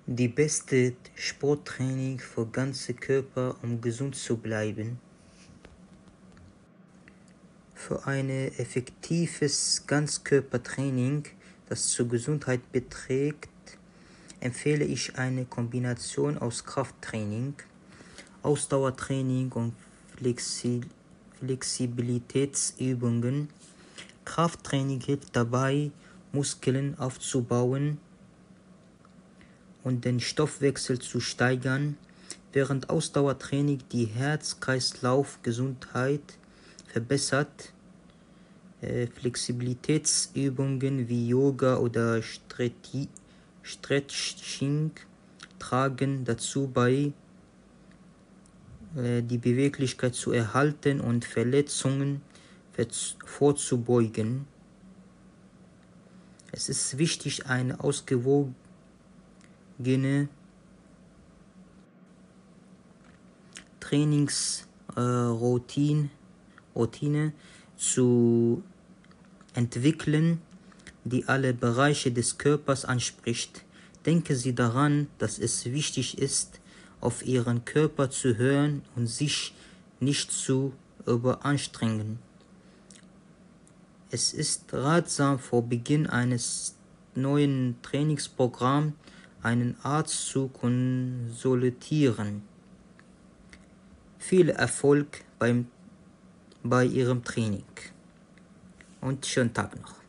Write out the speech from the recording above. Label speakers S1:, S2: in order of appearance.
S1: Die beste Sporttraining für ganze Körper, um gesund zu bleiben. Für ein effektives Ganzkörpertraining, das zur Gesundheit beiträgt, empfehle ich eine Kombination aus Krafttraining, Ausdauertraining und Flexibilitätsübungen. Krafttraining hilft dabei, Muskeln aufzubauen und den Stoffwechsel zu steigern, während Ausdauertraining die Herz-Kreislauf-Gesundheit verbessert. Flexibilitätsübungen wie Yoga oder Stretching tragen dazu bei, die Beweglichkeit zu erhalten und Verletzungen vorzubeugen. Es ist wichtig, eine ausgewogene Trainingsroutine zu entwickeln, die alle Bereiche des Körpers anspricht. Denken Sie daran, dass es wichtig ist, auf Ihren Körper zu hören und sich nicht zu überanstrengen. Es ist ratsam, vor Beginn eines neuen Trainingsprogramms einen Arzt zu konsultieren. Viel Erfolg bei Ihrem Training und schönen Tag noch.